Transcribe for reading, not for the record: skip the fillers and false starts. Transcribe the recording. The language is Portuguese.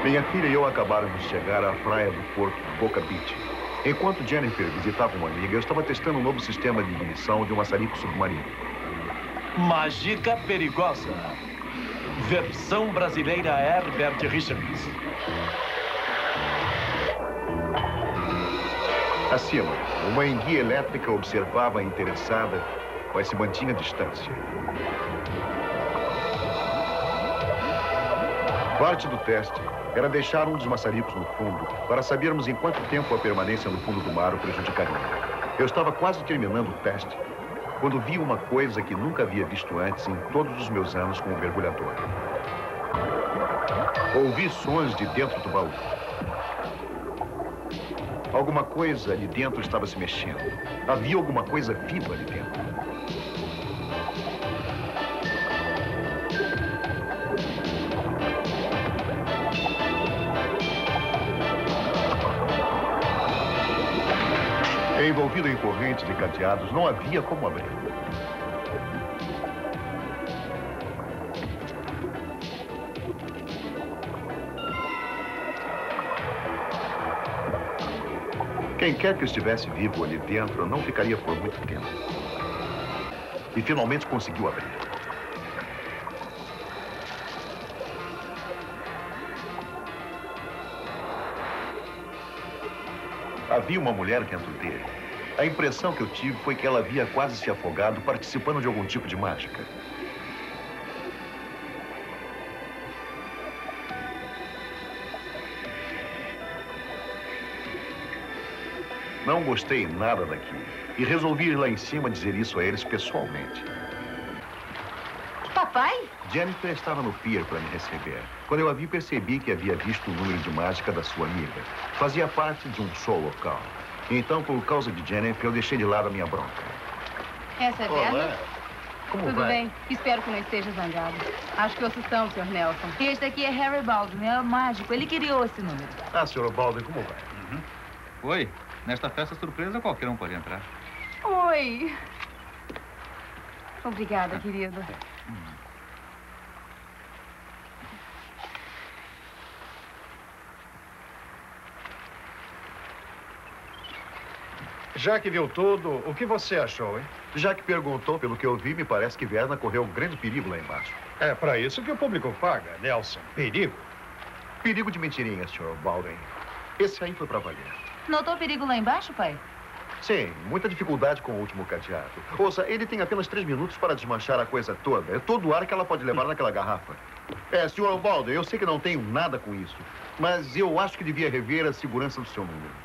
Minha filha e eu acabáramos de chegar à praia do Porto Boca Beach. Enquanto Jennifer visitava uma amiga, eu estava testando um novo sistema de ignição de um maçarico submarino. Mágica perigosa. Versão brasileira Herbert Richards. Acima, uma enguia elétrica observava a interessada, mas se mantinha à distância. Parte do teste era deixar um dos maçaricos no fundo para sabermos em quanto tempo a permanência no fundo do mar o prejudicaria. Eu estava quase terminando o teste quando vi uma coisa que nunca havia visto antes em todos os meus anos como mergulhador. Ouvi sons de dentro do baú. Alguma coisa ali dentro estava se mexendo. Havia alguma coisa viva ali dentro. Envolvido em correntes e cadeados, não havia como abrir. Quem quer que estivesse vivo ali dentro não ficaria por muito tempo. E finalmente conseguiu abrir. Havia uma mulher dentro dele. A impressão que eu tive foi que ela havia quase se afogado participando de algum tipo de mágica. Não gostei nada daquilo e resolvi ir lá em cima dizer isso a eles pessoalmente. Papai? Jennifer estava no pier para me receber. Quando eu a vi, percebi que havia visto o número de mágica da sua amiga. Fazia parte de um show local. Então, por causa de Jennifer, eu deixei de lado a minha bronca. Essa é Verna? Olá. Como Tudo vai? bem? Espero que não esteja zangado. Acho que ouço são, Sr. Nelson. Este aqui é Harry Baldwin, é o mágico. Ele criou esse número. Ah, Sr. Baldwin, como vai? Oi. Nesta festa surpresa, qualquer um pode entrar. Oi. Obrigada, querido. Já que viu tudo, o que você achou, hein? Já que perguntou, pelo que eu vi, me parece que Verna correu um grande perigo lá embaixo. É para isso que o público paga, Nelson. Perigo. Perigo de mentirinha, Sr. Baldwin. Esse aí foi para valer. Notou perigo lá embaixo, pai? Sim, muita dificuldade com o último cadeado. Ouça, ele tem apenas 3 minutos para desmanchar a coisa toda. É todo o ar que ela pode levar naquela garrafa. Sr. Baldwin, eu sei que não tenho nada com isso, mas eu acho que devia rever a segurança do seu número.